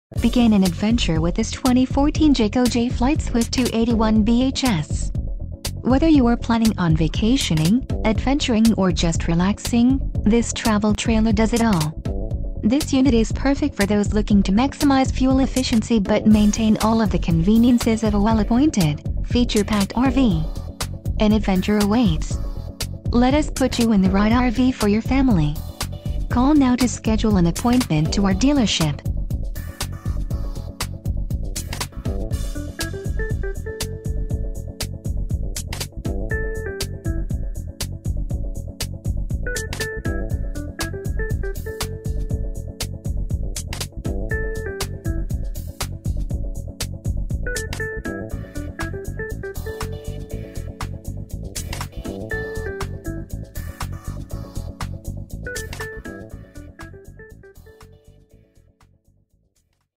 Begin an adventure with this 2014 Jayco Jay Swift 281 BHS. Whether you are planning on vacationing, adventuring or just relaxing, this travel trailer does it all. This unit is perfect for those looking to maximize fuel efficiency but maintain all of the conveniences of a well-appointed, feature-packed RV. An adventure awaits. Let us put you in the right RV for your family. Call now to schedule an appointment to our dealership.